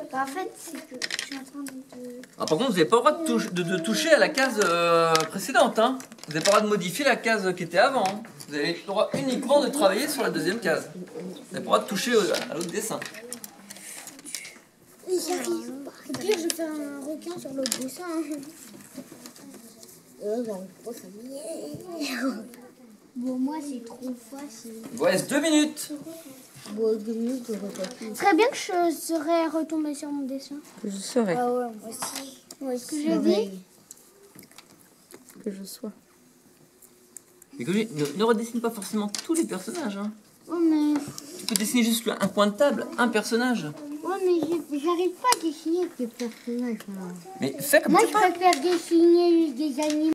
Bah, en fait, c'est que je suis en train de... Ah, par contre, vous n'avez pas le droit de toucher à la case précédente. Hein. Vous n'avez pas le droit de modifier la case qui était avant. Hein. Vous avez le droit uniquement de travailler sur la deuxième case. Vous n'avez pas le droit de toucher à l'autre dessin. J'y arrive pas. Au pire, je fais un requin sur l'autre dessin. Bon, moi, c'est trop facile. Il vous reste 2 minutes. Ce serait bien que je serais retombée sur mon dessin. Que je serais. Ah ouais, moi aussi. Ouais, ce que j'ai dit. Que je sois. Mais comme je dis, ne redessine pas forcément tous les personnages. Hein. Ouais, mais... Tu peux dessiner juste un coin de table, un personnage. Ouais, mais j'arrive pas à dessiner des personnages. Mais fais comme Moi, tu je peux. préfère dessiner des animaux.